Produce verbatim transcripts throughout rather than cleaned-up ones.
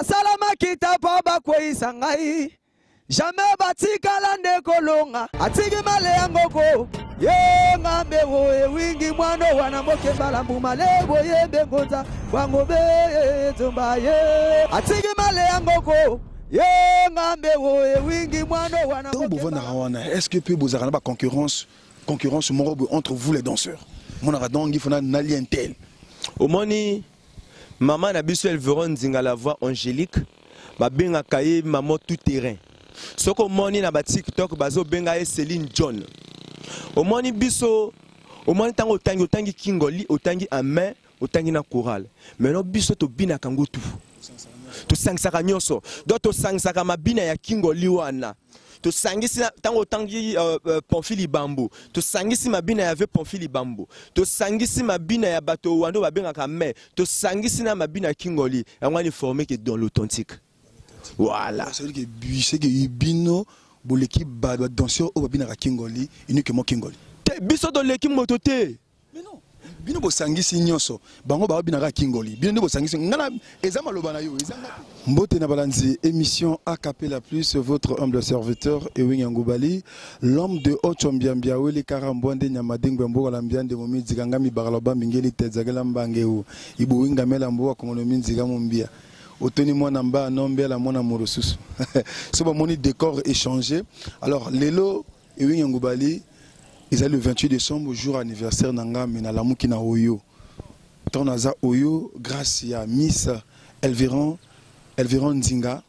Basalama kita pa bakwe sangai. Jamais batikala ndekolonga. Atigi male yangoko. Ye ngambe wo e wingi mwano wana moke balambu malebo ye bengoza. Wangobe tumba ye. Atigi male yangoko. Ye ngambe wo e wingi mwano wana moke balambu. Est-ce que peut vous avoir une concurrence, concurrence entre vous les danseurs? Mon aradon, il faut un alien tel. Au moni, maman na biso Elveron zinga la voix angélique, ba benga kaye maman tout terrain. Soko moni na ba TikTok bazo benga e Céline John. Au moni biso, au moni tango tangi tangi kingoli, otangi amen, otangi na chorale. Mais no biso to bina kango tout. To sangsaka nyonso. Do to sangsaka mabina ya kingoli wana. To sangisi tango tangi uh, uh, Pamphili Bambo. To sangisi mabina ya ve Pamphili Bambo. To sangisi mabina ya bato wando babenga kame. To sangisi na mabina kingoli. Yangwani formé que dans l'authentique. Voilà. Ça veut dire que c'est que bino bo l'équipe ba danseur au babina kingoli uniquement kingoli. Te biso dans l'équipe mototé. Mais non. Bino bo sangisi nyonso. Bango ba babina kingoli. Bino bo sangisi ngana ezama lobana yo ezanga. Mbote na balanzi, émission A Cappella Plus, votre humble serviteur Ewing Yangoubali, l'homme de Ochombiambia, Wele Karambwande Nyamadingwe Mboga Lambiande Momi Zigangami Baraloba Mingeli Tezagala Mbangeu, Ibu Wingamela Mboga Komonomi Zigamumbia. Otoni Mwanamba Nombe la Mona Morosus. Ce moment de décor échangé. Alors, Lelo Ewing Yangoubali, ils ont le vingt-huit décembre, jour anniversaire Nanga Menalamuki na Oyo. Tonaza Oyo, grâce à Miss Elveron. Elveron Nzinga,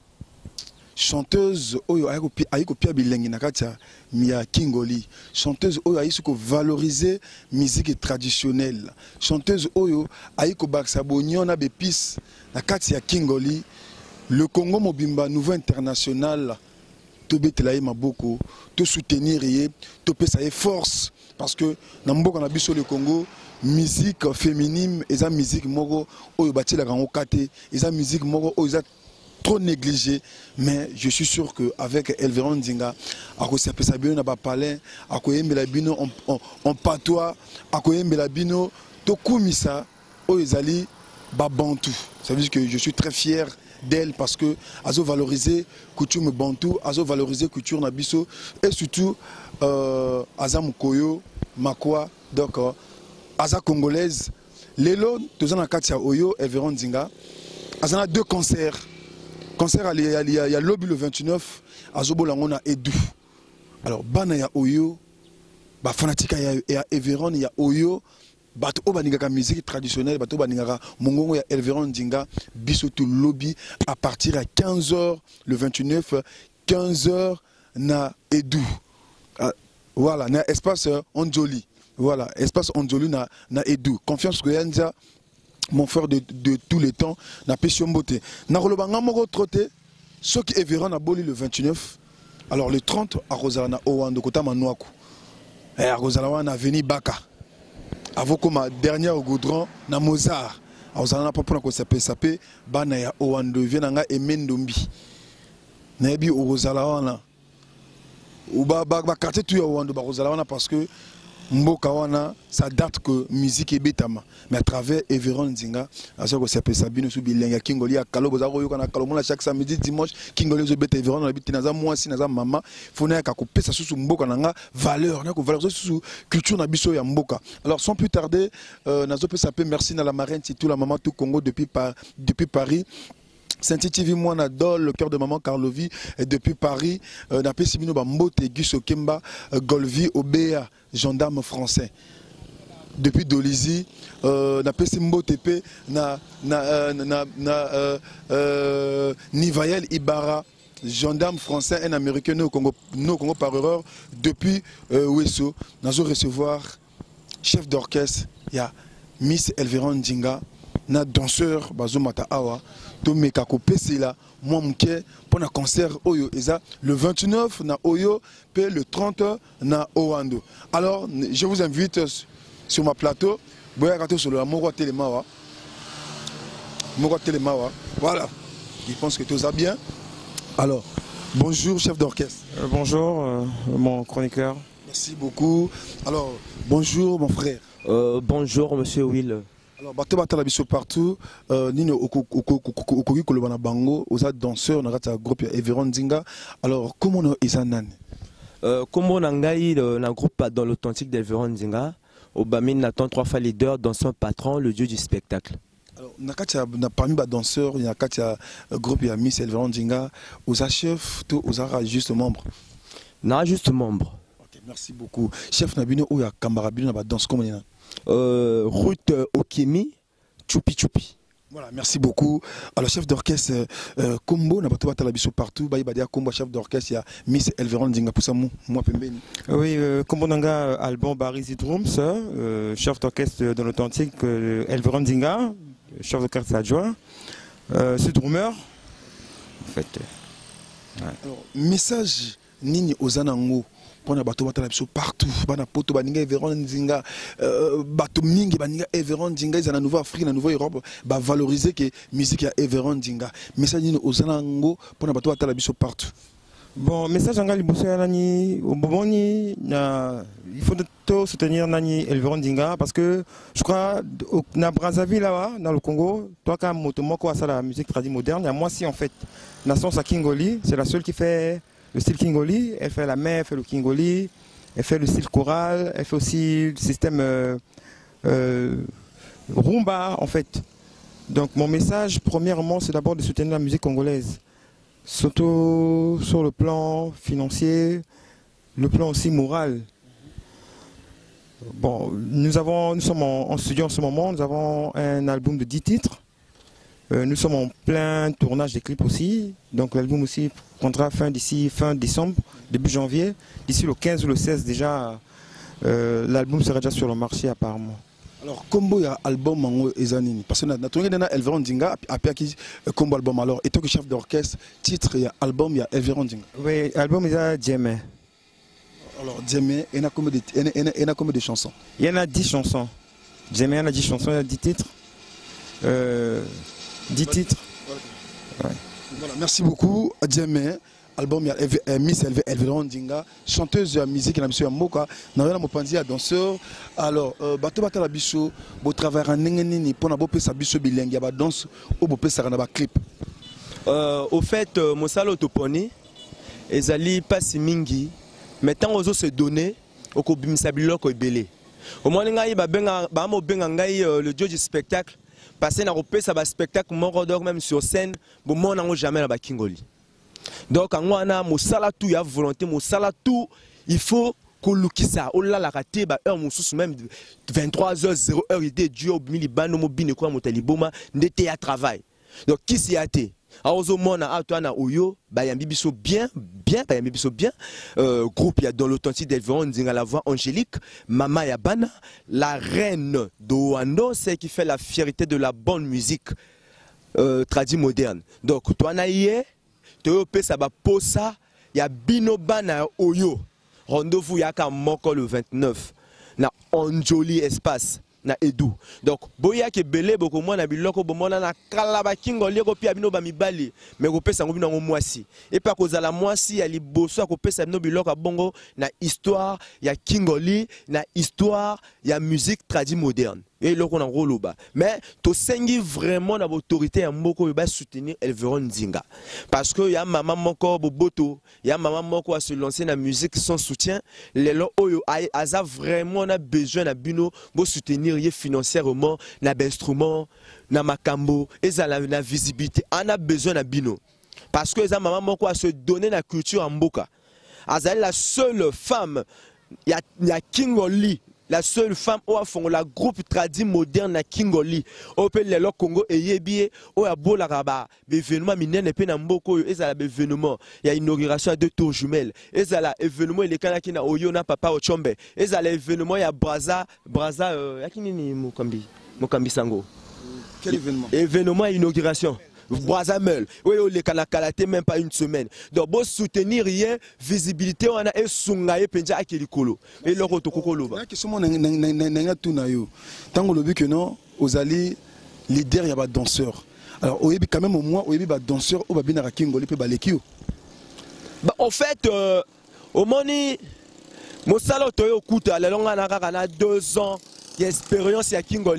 chanteuse oyo ayiko pia bilengi nakatia mia kingoli, chanteuse oyo ayiko valoriser musique traditionnelle, chanteuse oyo ayiko baksa bonyo na bepis nakatia kingoli. Le Congo mobimba nouveau international to betela maboko to soutenir ye to pesa force parce que na mboka na biso le Congo musique féminine et sa musique moko oyo batila kango kate et sa musique moko oyo trop négligé, mais je suis sûr qu'avec Elveron Nzinga, à cause de sa bino na palais, à cause de la bino en patois, à cause de la bino to kumisa oyezali babantu. Ça veut dire que je suis très fier d'elle parce que azo valoriser couture bantu, azo valoriser couture nabiso et surtout euh, aza mukoyo makwa donc euh, aza congolaise. Lelo tozana katia oyo Elveron Nzinga, azana deux concerts. Concert il y a lobby le vingt-neuf à Zobolangona Edu. Alors bana ya oyo, ba fanatika ya Elveron ya oyo, bato obaningaka musique traditionnelle, bato obaningaka mongongo ya Elveron Nzinga, biso tout lobby à partir à quinze heures le vingt-neuf, quinze heures na Edu. Voilà, na espace Onjoli. Voilà, espace Onjoli na na Edu. Confiance que Yanza mon frère de, de tous les temps, n'a pas si beauté. N'a relobanga moko troté, ce qui est Véran a boli le vingt-neuf. Alors le trente à Rosalana Owan de Kota Manouakou. Et à Rosalana a venu Baka. Avant comme dernière au goudron, na Mozart. À Rosalana pas pour qu'on s'appelle sapé, Bana ya Owan de Vienanga et Mendombi. Nabi au Rosalana. Ou ba ba ba quartier tout ya Owan de Rosalana parce que Mboka wana ça date que musique est betama mais à travers Elveron Nzinga à ce que ça peut sabine sous bilingue kingoli à kalo bozaro yo kana kalo mona chaque samedi dimanche kingoli zo bete Elveron na biti naza moi si naza mama fona ka couper ça sous mboka nanga valeur na ko valeur sous culture na biso ya mboka. Alors sans plus tarder euh, nazo peut saper merci na la marraine tout la maman tout Congo depuis par depuis Paris. Saint-T V moi n'adore le cœur de maman Carlovi et depuis Paris euh, n'a pas simino bambote Gusso Kemba euh, Golvi Obéa gendarme français depuis Dolizy euh, n'a pas simbo T P na na euh, na na euh, euh, Nivael Ibarra gendarme français un américain au Congo no Congo par erreur depuis euh, Wesso nous recevoir chef d'orchestre il y a Miss Elveron Nzinga na danseur bazo mata awa to meka ko pesela moi mke pour un concert oyo eza le vingt-neuf na oyo pe le trente na Owando. Alors je vous invite sur ma plateau boya kato sur le moko telemawa moko telemawa voilà je pense que tout ça bien. Alors bonjour chef d'orchestre. Euh, bonjour euh, mon chroniqueur. Merci beaucoup. Alors bonjour mon frère. Euh, bonjour monsieur Will. Alors, bato batala biso partout, nino okoki koloba na bango, oza danseur na kati ya groupe ya Everon Nzinga. Alors, comment on eza nani? Comment on a un groupe dans l'authentique d'Elveron Nzinga, Obamine Nathan trois fois leader, dans son patron, le dieu du spectacle. Alors, na parmi les danseurs, il y a un groupe ya Miss Elveron Nzinga, oza chef, tout oza juste membre. Non, juste membre. Ok, merci beaucoup. Chef Nabino ou ya Kambarabino na danse comment on Euh, Ruth Okimi, Choupi Choupi. Voilà, merci beaucoup. Alors, chef d'orchestre, euh, Combo, n'a pas tout la biso partout. Bah, il va dire Combo, chef d'orchestre, il y a Miss Elveron Nzinga pour ça, moi, Pembeni. Oui, euh, Combo Nanga, album Barisi Drums, euh, chef d'orchestre de l'authentique, euh, Elveron Nzinga, chef d'orchestre adjoint, euh, c'est drummer, en fait. Ouais. Alors, message Nini Ozanango. Pona bato batala biso partout bana poto baninga Everon Nzinga bato mingi baninga Everon Nzinga ils en nouveau Afrique na nouveau Europe ba valoriser que musique ya Everon Nzinga message ni ozana ngo pona bato batala biso partout. Bon message anga liboso ya nani obomoni na il faut tout soutenir nani Elveron Nzinga parce que je crois na Brazzaville là dans le Congo toi quand moto moko à ça la musique traditionnelle moderne il y a moi si en fait nation sa Kingoli c'est la seule qui fait le style Kingoli, elle fait la main, elle fait le Kingoli, elle fait le style choral, elle fait aussi le système euh, euh, rumba en fait. Donc mon message premièrement c'est d'abord de soutenir la musique congolaise, surtout sur le plan financier, le plan aussi moral. Bon, nous, avons, nous sommes en, en studio en ce moment, nous avons un album de dix titres. Euh, nous sommes en plein tournage des clips aussi, donc l'album aussi prendra fin d'ici fin décembre, début janvier. D'ici le quinze ou le seize déjà, euh, l'album sera déjà sur le marché apparemment. Alors, combo il y a album Mango Ezanini, parce que na tonga dena Elveron Nzinga après qui combo album alors et toi que chef d'orchestre, titre il y a album il y a Elveron Nzinga. Oui, album il y a Djemé. Alors Djemé, il y a combien de il y a combien de chansons? Il y en a dix chansons. Djemé il y a dix chansons, il y a dix titres. Euh, dix titres. Ouais. Voilà, merci beaucoup. Djemé, album il y a Miss Elveron Nzinga, chanteuse de musique na biso ya mboka, na yana mopanzi ya danseur. Alors, bato batala biso, bo travailler en nini pour na bo pesa biso bilengi ya ba danse ou bo pesa na ba clip. Euh, au fait, euh, Mosalo Toponi, ezali pasi mingi, maintenant ozo se donner, oko bimisa biloko ebele. Au moins ngai ba benga ba mo benga ngai le dieu du spectacle, passer na kopesa ba spectacle moko donc même sur scène, bo mona ngo jamais na ba Kingoli. Donc en wana mosala tout ya volonté, mosala tout, il faut kolukisa ola la raté ba heure mosusu même vingt-trois heures zéro heure idée dieu obimi bano mo bine ko motaliboma ndete ya travail. Donc qui s'y a été? Aozo mona atwana oyo ba yambi biso bien bien ba yambi biso bien euh, groupe ya dans l'authentique d'Elveron Nzinga la voix angélique Mama Yabana la reine d'Oando, c'est qui fait la fierté de la bonne musique euh, tradie moderne. Donc toi na yé te pesa ba posa ya bino bana oyo rendez-vous yaka moko le vingt-neuf na Onjoli espace na Edu. Donc boya ke belé boko mona biloko bomona na kala ba Kingoli ko pia bino ba mibali mais ko pesa ngo bino ngo mwasi et pas kozala mwasi ya liboso ko pesa bino biloko bongo na histoire ya Kingoli na histoire ya musique tradie moderne et loko na roloba mais to sengi vraiment na autorité ya mboko ba soutenir Elveron Nzinga parce que ya maman moko boboto ya maman moko a se lancer na musique sans soutien lelo oyo aza vraiment na besoin na bino bo soutenir financièrement na instrument na makambo ezala na visibilité on a besoin na bino parce que eza maman moko a se donner na culture en mboka azali la seule femme ya ya Kingoli, la seule femme au fond la groupe tradit moderne na Kingoli au pe lelo Congo et yebie au ya bola raba événement minene pe na mboko ezala événement ya inauguration de tours jumelles ezala événement ile kana kina oyo na papa Ochombe ezala événement ya Braza Braza euh, yakini ni mokambi mokambi sango. Quel événement? Événement inauguration Brazzaville, oui, on les canacalaté même pas une semaine. Donc, bon soutenir rien, visibilité, on a un sungaye penja à Kelikolo. Et le rotokolo. La question n'est tout naïo. Tant qu'on le dit que non, aux alliés, leader, il y a pas de danseurs. Alors, au quand même au moins, il y a pas de danseurs, au babina Kingoli, peut balekio. Bah, en fait, euh, au moni, mon salon toyo coûte à la longue, on a deux ans d'expérience à Kingoli.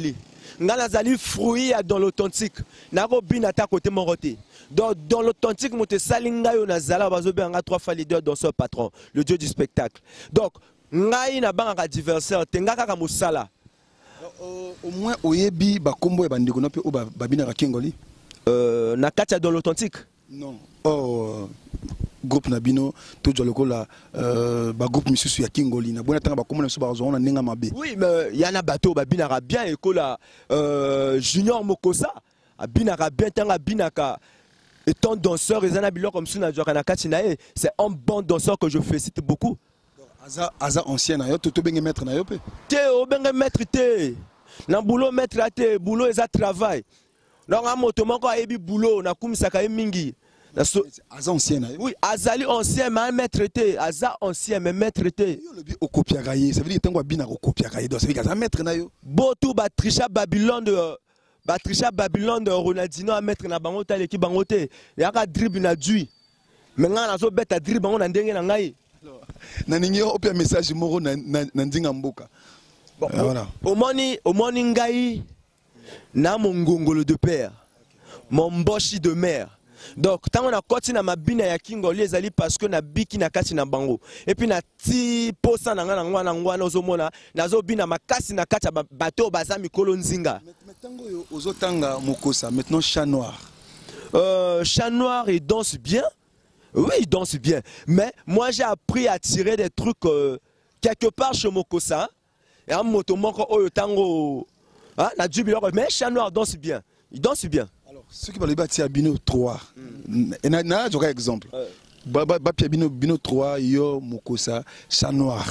nga nazali fruit ya dans l'authentique nako bina ta côté moroté donc dans l'authentique mote salinga yo nazala bazo benga trois fois leader dans ce patron le dieu du spectacle donc ngai na banga adversaire tenga kaka mosala au moins oyebi ba kombo e bandeko na pe o ba bina ka kingoli euh na katia dans l'authentique non oh groupe Nabino tout le lokola euh ba groupe misusu ya kingoli na bona tanga ba komona so ba zo na ninga mabe oui mais yana bateau ba bina bien ekola euh junior mokosa abina bien tanga binaka étant danseur ezana bilo comme si na joka na katina c'est un bon danseur que je félicite beaucoup aza aza ancien na yo to to benge maître na yo pe te o benge maître te na boulot maître te boulot eza travail donc a moto moko ayebi boulot na kumisaka e mingi aza ancien na yo oui azali ancien mais maître te aza ancien mais maître te yo le bi o copier gaye ça veut dire tango bina ko copier gaye donc ça veut dire aza maître na yo botu ba tricha Babylone de ba tricha Babylone de Ronaldinho a maître na bango ta l'équipe bango te yaka dribble na dui mais nga na zo beta dribble bango na ndenge na ngai na ningi o pe message moro na na ndinga mboka bon voilà au moni au moni ngai na mon ngongolo de père mon mboshi de mère donc tant on a continué na mabina ya kingoli ezali parce que na biki na kati na bango et puis na ti posa na ngana ngwana ngwana ozomona nazo bina makasi na kati bateau baza mikolo nzinga mais tango yo ozotanga mokosa maintenant chat noir euh chat noir il danse bien. Oui, il danse bien. Mais moi, j'ai appris à tirer des trucs euh, quelque part chez Mokosa. Et en moto, oh, tango. Ah, la jubileur. Mais Chat Noir danse bien. Il danse bien. Alors, ceux qui parlent de Bino trois. Et na na j'aurais exemple. Baba Bino Bino trois, yo Mokosa, Chat Noir.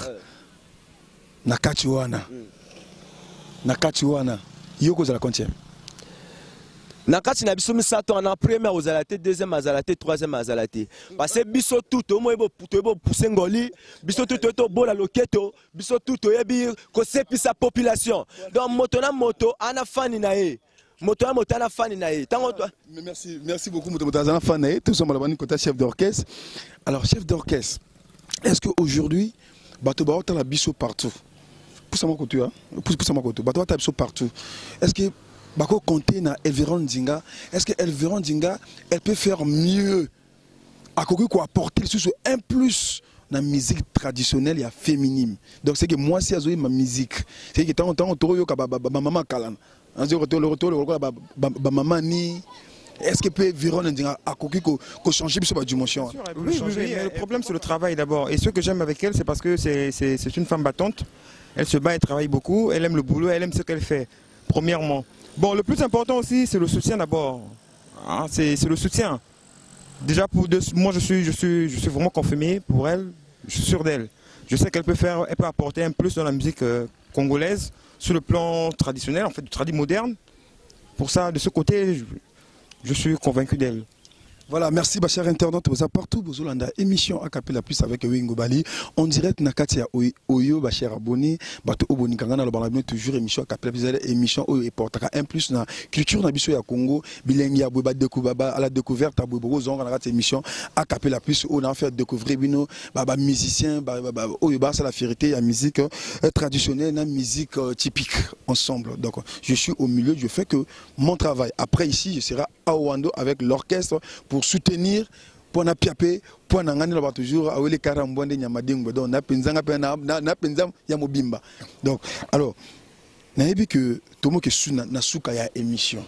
Na Kachiwana. Na Kachiwana. Yo ko za la contient. Na kati na biso misato na première ozalate deuxième azalate troisième azalate parce que biso tout au moins bo bo pousser ngoli biso tout to bola loketo biso tout yebi ko sepisa population donc moto na moto ana fani na e moto na moto ana fani na e tango merci merci beaucoup moto moto ana fani na e tout sommes là-bas côté chef d'orchestre alors chef d'orchestre est-ce que aujourd'hui bato ba ota la biso partout pousse moi côté hein pousse moi côté bato ota biso partout est-ce que Bako compter na Elveron Nzinga, est-ce que Elveron Nzinga elle peut faire mieux à quoi quoi apporter un plus dans la musique traditionnelle et féminine. Donc c'est que moi si azoui ma musique, c'est que tant tant toro yo ka ba maman kalan. On dit retour le retour le ba maman ni est-ce que peut Elveron Nzinga à quoi quoi changer sur la dimension. Oui, oui, oui, le problème c'est le travail d'abord et ce que j'aime avec elle c'est parce que c'est c'est c'est une femme battante. Elle se bat, elle travaille beaucoup, elle aime le boulot, elle aime ce qu'elle fait. Premièrement. Bon, le plus important aussi, c'est le soutien d'abord. Hein, c'est le soutien. Déjà, pour deux, moi, je suis, je, suis, je suis vraiment confirmé pour elle. Je suis sûr d'elle. Je sais qu'elle peut faire, elle peut apporter un plus dans la musique euh, congolaise, sur le plan traditionnel, en fait, du tradit moderne. Pour ça, de ce côté, je, je suis convaincu d'elle. Voilà, merci, ma chère internaute. Vous avez partout, vous avez émission A Capella Plus avec Wingo Bali. En direct, Nakatia Oyo, ma chère abonné, Bato Oboni Kangana, le toujours émission A Capella Plus, émission Oyo et Portaka. Un plus, na culture Nabiso ya Congo, Bilengi Abouba Dekubaba, à la découverte à Bobo, on a raté émission A Capella Plus, on a fait découvrir Bino, Baba musicien, Baba Oyo, c'est la vérité, la musique traditionnelle, la musique typique ensemble. Donc, je suis au milieu, je fais que mon travail. Après, ici, je serai à Ouando avec l'orchestre pour soutenir pour na piapé pour na ngani la toujours awele karambonde nyamadingo donc na penzanga pe na na penzam ya mobimba donc alors na yebi que tomo ke suna na suka ya émission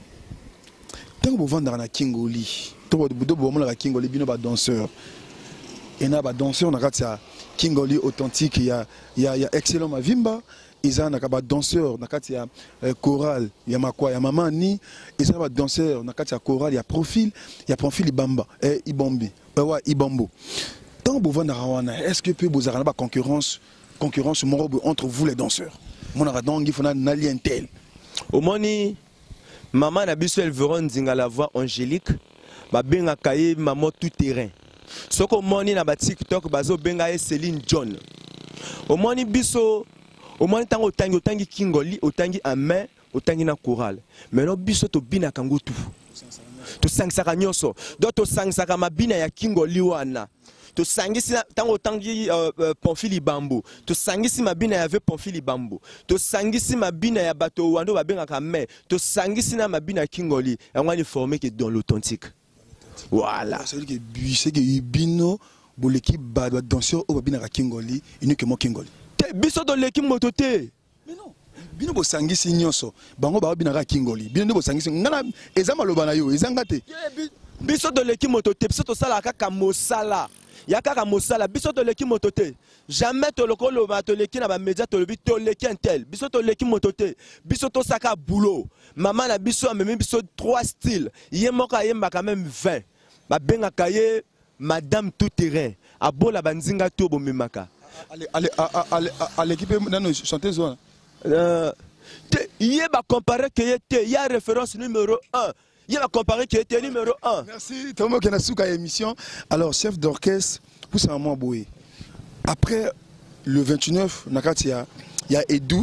tango bo vendre na kingoli to bo do bo mo la kingoli bino ba danseur et na ba danseur na katia kingoli authentique ya ya ya excellent mavimba ils ont un danseur, il y a chorale, il y a quoi, il y a maman ni, ils ont un danseur, il y a chorale, il y a profil, il y a profil Ibamba, et Ibambi, ouais Ibambo. Tant que vous avez est-ce que vous avez une concurrence, concurrence entre vous les danseurs? Mon aradon, il faut un allié tel. Au moni, maman na biso Elveron Nzinga la voix angélique, ba benga kaye maman tout terrain. Ce que moni na ba TikTok bazo benga Céline John. Au moni biso au moins tant autant autant kingoli autant amen autant na chorale mais no biso to bina kango tout to sang saka nyoso do to sang saka mabina ya kingoli wana to sangisi tango tangi uh, uh, Pamphile Bambo to sangisi mabina ya ve Pamphile Bambo to sangisi mabina ya bato wando babengaka me to sangisi na mabina Kingoli yango ni formé que dans l'authentique. Voilà. Ça veut dire que c'est que bino l'équipe ba danseur au babina Kingoli uniquement Kingoli. Biso dans l'équipe mototé. Mais non. Bino bo sangisi nyonso bango ba babina Kingoli. Bino bo sangisi ngana ezama lobana yo ezangate. Biso dans l'équipe mototé biso to sala kaka mosala. Ya kaka mosala biso to l'équipe mototé. Jamais to lokolo ba to l'équipe na ba média to lebi to l'équipe intel. Biso to l'équipe mototé. Biso to saka boulot. Maman na biso amemi biso trois styles. Yemoka yemba quand même vingt. Ba benga kaye madame tout terrain. Abola banzinga to bomemaka. Allez, allez, allez, à l'équipe, chanteuse. Euh, il y a comparé que il y a référence numéro un. Il y a comparé que était numéro un. Merci. Thomas Kenasuka émission. Alors, chef d'orchestre, pour ça, moi, Boué. Après le vingt-neuf, Nakatia, il y a Edu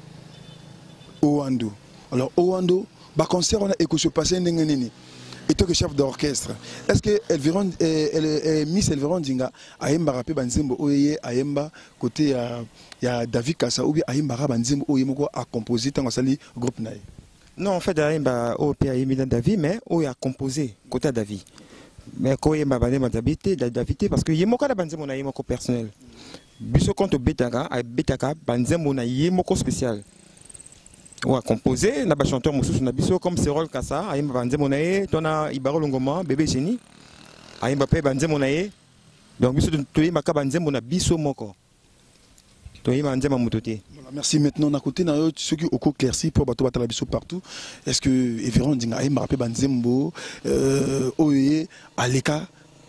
Owando. Alors, Owando, bah, concert, on a écouté passer n'engagné. Et toi que chef d'orchestre, est-ce que Elveron, euh, Miss Elveron Dinga, Aïmba rapé Banzembo Oye, Aïmba côté il y a David Kassa ou bien Aïmba Banzembo Oye Moko a composé tant que sali groupe Naï? Non, en fait, Aïmba O P Aïmba David, mais Oye a composé côté David. Mais quand Aïmba Banzembo David, David parce que Yemoka da Banzembo na Yemoko personnel. Biso compte Betaka, à Betaka Banzembo na Yemoko spécial. On a composé, on a chanteur Moussous, on a biso comme Serol Kassa, Aïmba Banze Monaye, Tona Ibaro Longoma, Bébé Génie, Aïmba Pe Banze Monaye, donc biso Toye Maka Banze Mona biso Moko. Toye Banze Mamototé. Merci. Maintenant, on a côté ceux qui ont éclairci pour bateau battre biso partout. Est-ce que Everon Dinga Aïmba Pe Banze Mbo, Oye, Aleka?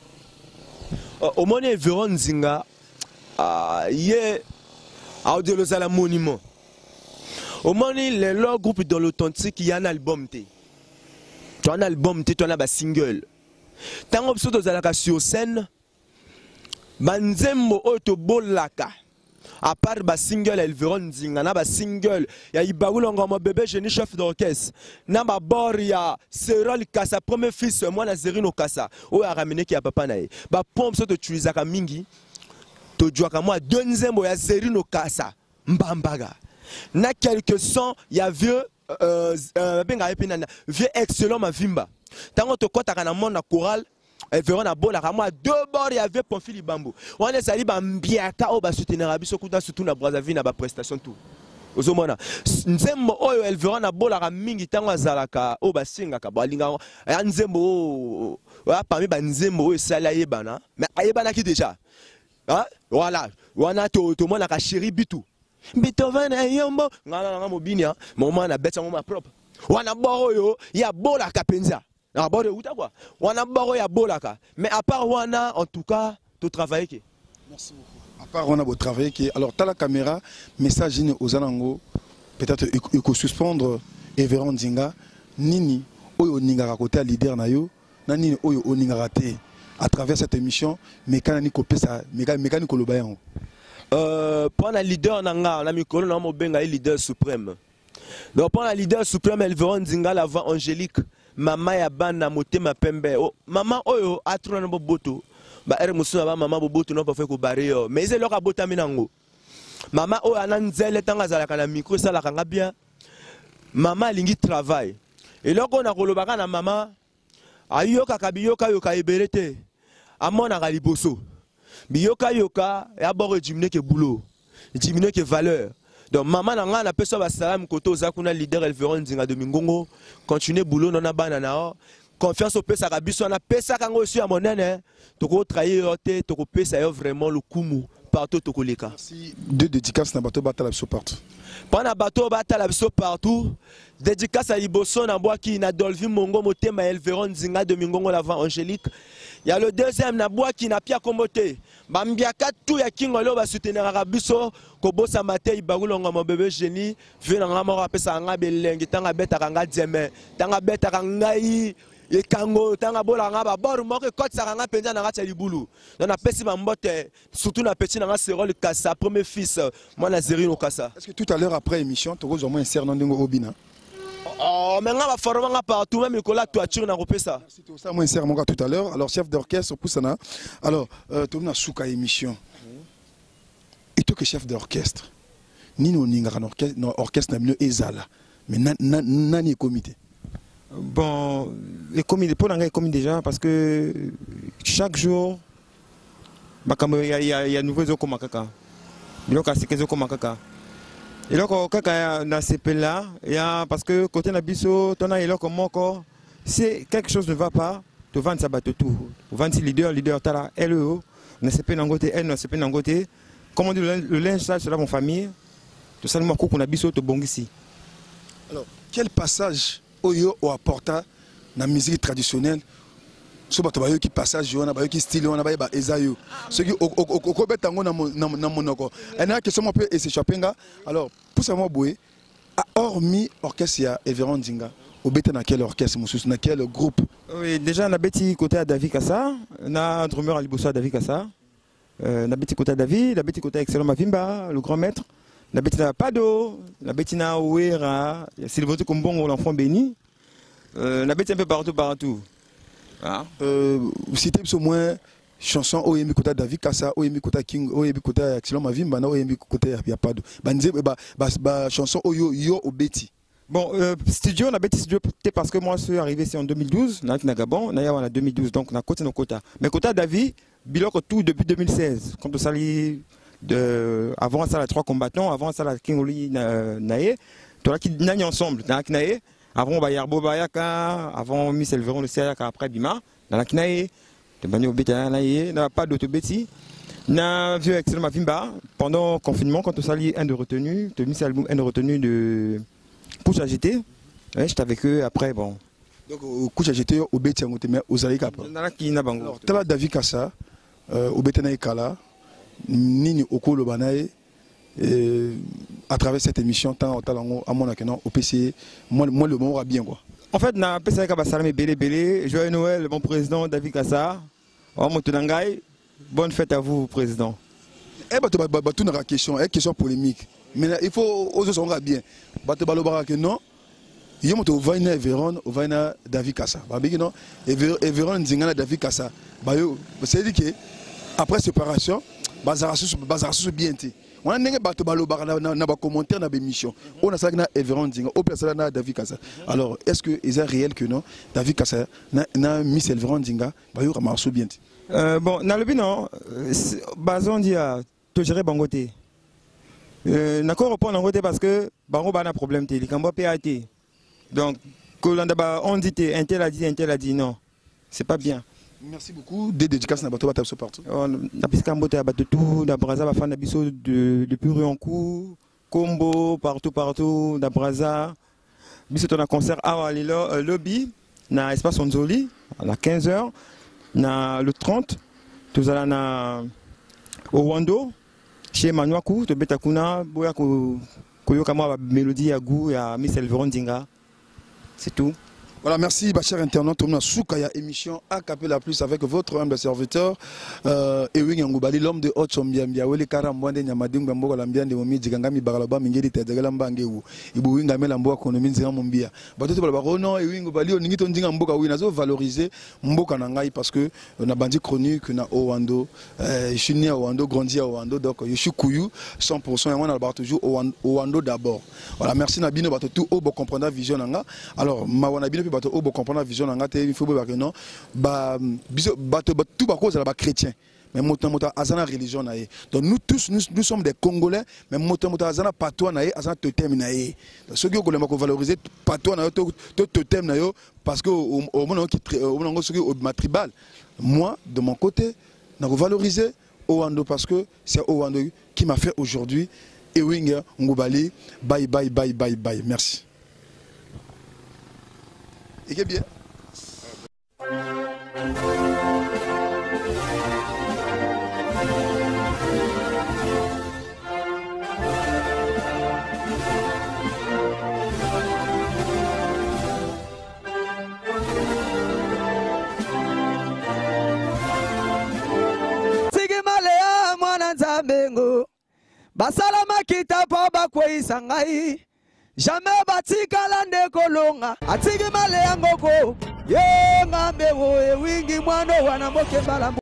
Au moins, Everon Dinga, il est à Odelozala Monument. Au moins, les leur groupe dans l'authentique, il y a un album. Tu as un album, tu as un single. Tant que tu as sur scène, Banzembo Oto Bolaka. À part le single, elle verra un single. Il y a Ibaoulonga, mon bébé, j'ai un chef d'orchestre. Namba Boria, Serol Kassa, premier fils, moi, Nazerino Kassa. Ou a ramené qui a papa naï. Ba pompe, tu tu es à Mingi. Tu joues à moi, deuxième, il y a Zerino Kassa. Mbambaga. Na quelques sons, il y a vieux, euh, euh, vieux excellent ma vimba. Tant que tu as un monde choral, elle verra na bola. Moi deux bords il y a vieux Pamphile Bambo. On est allé bambiaka au bas soutenir abiso kuta surtout na Brazzaville na ba prestation tout. Ozomona. Nzembo oyo elle verra na bola mingi tango azalaka au bas singa ka balinga. Nzembo wa parmi ba nzembo oyo sala yebana. Mais ayebana ki déjà. Hein? Voilà. Wana to to mona ka chéri bitu. Beethoven et Yombo, ngana mobinia, moment na bête mon propre. Wana boro yo, ya bola kapenza. Na boro uta quoi. Wana boro ya bola ka. Mais à part wana, en tout cas, tu travailles qui. Merci beaucoup. À part on a beau travailler qui. Alors t'as la caméra, message aux anango, peut-être il faut suspendre Everon Dinga, nini oyo ninga à côté leader na yo, nani oyo ninga raté à travers cette émission, mécanique ça, mécanique kolobayan. Euh, pour un leader, on a mis un leader suprême. Donc, pour un leader suprême, elle veut dire la voix angélique. Maman ya bana moté ma pembe. Maman oyo a trop na boboto. Ba ere musu na maman boboto non pas fait ko baré yo. Mais c'est leur abota minango. Maman oyo ananzele tanga za la micro ça la kanga bien. Maman lingi travail. Et là on a kolobaka na maman ayoka kabiyoka yoka eberete. Amona galiboso. Biyoka yoka et abord diminuer que boulot, diminuer que valeur. Donc maman n'a pas appelé ça ba salam koto zakuna leader Elveron Dinga de Mingongo, continuer boulot non na banana. Confiance au pesa kabiso na pesa kango aussi à monene. Toko trahir te, toko pesa vraiment le kumu partout toko leka. Merci. Deux dédicaces na bateau batala biso partout. Pendant bateau batala biso partout. Dédicace à Iboso na boaki na Dolvin Mongo motema Elveron Dinga de Mingongo l'avant Angélique. Il y a le deuxième Naboua qui n'a pas commoté. Bambiaka tout ya kingolo ba soutenir arabiso ko bossa maté ibagulonga mon bébé génie vient nga mo rapesa nga belengi tanga beta kanga djeme tanga beta kangai e kango tanga bola nga ba bor mo ke kotsa nga penza na ngata libulu. On a pesi ba mbote surtout na petit nga Serol Kassa premier fils moi na Zerino Kassa. Est-ce que tout à l'heure après émission tu as au moins un certain nombre obina? Oh, mais on va former partout, même Nicolas, toi, tu as repéré ça. Merci tout ça, moi, c'est mon gars tout à l'heure. Alors, chef d'orchestre, pour ça, alors, tu as souka émission. Et toi, que chef d'orchestre, ni nous, ni nous, orchestre, n'a ezala. Mais nani est comité. Bon, les comités, pour les comités déjà, parce que chaque jour, il y a de nouveaux œufs comme caca. Il y a des œufs comme caca. Et là, quand il y a C P là, parce que côté Nabiso, tu as comme encore, si quelque chose ne va pas, tu vends ça batte tout. Tu vends leader, leader, tu as L E O, on a C P Nangote, N, on a C P Nangote. Comme on dit, le linge sale, c'est là mon famille. Tu sais, moi, qu'on a Biso, tu bon ici. Alors, quel passage Oyo ou apporta na musique traditionnelle? So bato bayo qui passage yo na bayo qui style on a bayo ba ezayo. Ce qui au au au betango na na monoko. Et na question peut et s'échapper nga. Alors, pour ça moi boué hormis orchestre ya Everon Dinga. Au beta na quel orchestre monsieur na quel groupe? Oui, déjà na beti côté à David Kassa, na drummer Ali Boussa David Kassa. Euh na beti côté à David, na beti côté excellent Mavimba, le grand maître. La Bettina Pado, la Bettina Ouera, Sylvain Kombongo, l'enfant béni. Euh, la Bettina un peu partout, partout. Ah. Euh, vous citez au moins chanson Oyemi Kota David Kassa, Oyemi Kota King, Oyemi Kota Excellent Mavimba, Oyemi Kota Yapado. Banze, bah, bah, bah, chanson Oyo Yo Obeti. Bon, euh, studio, on a Betty Studio, peut-être parce que moi je suis arrivé ici en deux mille douze, on a Gabon, on a en deux mille douze, donc on a côté nos quotas. Mais Kota David, bilan tout depuis deux mille seize, quand on s'allie. De, avant ça, les trois combattants, avant ça, la Kingoli Nae, tout là qui nagnent ensemble, dans la Kinae, avant Bayarbo Bayaka, avant Miss Elveron le Sayaka, après Bima, dans la Kinae, de Banyo Beta Nae, n'a pas d'autobéti, n'a vu excellent Mavimba, pendant le confinement, quand on s'allie un de retenu, de Miss Album, un de retenu de Couche à jeter, ouais, j'étais avec eux après, bon. Donc, au Couche à jeter, au Beti Angote, mais aux Alika. Dans la Kina Bango. Alors, tu as David Kassa, au Beti Naekala. Nini Okolo Banae à travers cette émission tant à mon accueil au P C moi moi le moment va bien quoi. En fait na P C Kabasalame Bélé Bélé, joyeux Noël mon président David Kassa. Oh Motunangai, bonne fête à vous président. Eh bah tu bah tout na question, eh question polémique. Mais il faut aux autres on va bien. Bah tu balobara que non. Yo moto vaina Everon, vaina David Kassa. Bah bien non. Everon Nzingana David Kassa. Bah yo, c'est dit que après séparation bazarasu bien té on a n'engé bato balo na na ba commentaire na émission on a ça na Everon Dinga au place na David Kassa. Alors est-ce que est réel que non David Kassa na na Miss Everon Dinga ba yo marche bien té euh bon na le non bazon dia to gérer bangoté euh na ko répondre bangoté parce que bango ba na problème té likambo P A T donc kolanda ba on dit té un tel a dit un tel a dit non c'est pas bien. Merci beaucoup. Des dédicaces na bateau bateau partout. Na pisika mbote ya bateau tout na Braza ba fana biso de depuis Rioncourt, Combo partout partout na Braza. Biso ton concert à Lilo lobby na espace Onzoli à quinze heures na le trente tous allons na au Wando chez Manuaku to betakuna boya ko koyoka ma mélodie ya goût ya Miss Elveron Dinga. C'est tout. Voilà, merci, ma chère internaute. On a Soukaya émission A Cappella Plus avec votre humble serviteur, euh, Ewing Yangoubali, l'homme de Haute Sombiambia, Wele Karambwande, Nyamading, Bambo, Lambian, de Momi, Jigangami, Baralaba, Mingedi, Tedagalambangeou, Ibuinga, Melamboa, Konomin, Zeramombia. Bateau Balabarono, Ewing Bali, on n'y ton ding en Boka, oui, nazo valoriser Mboka Nangai parce que on a bandit chronique, on a Owando, je suis né à Owando, grandi à Owando, donc je suis Kouyou, cent pour cent, et on a toujours Owando d'abord. Voilà, merci Nabino, Bateau, tout haut, pour comprendre la vision Nanga. Alors, Mawanabino, bato o bo comprendre la vision ngate il faut ba que non ba biso bato tout ba cause la ba chrétien mais moto moto azana religion na ye donc nous tous nous, nous sommes des Congolais mais moto moto azana patois na ye azana totem na ye donc ceux qui ko ko valoriser patois na yo to totem na yo parce que au moment qui au moment ceux qui au tribal moi de mon côté na ko valoriser Owando parce que c'est Owando qui m'a fait aujourd'hui Ewing Ngubali bye bye bye bye bye merci. Et que bien. Sigi malea mwana nzambengo basala makita po bakweisa ngai jamais batikala ndekolonga atiki male ya ngoko ye ngambe wo ewingi mwana wana mboke mbala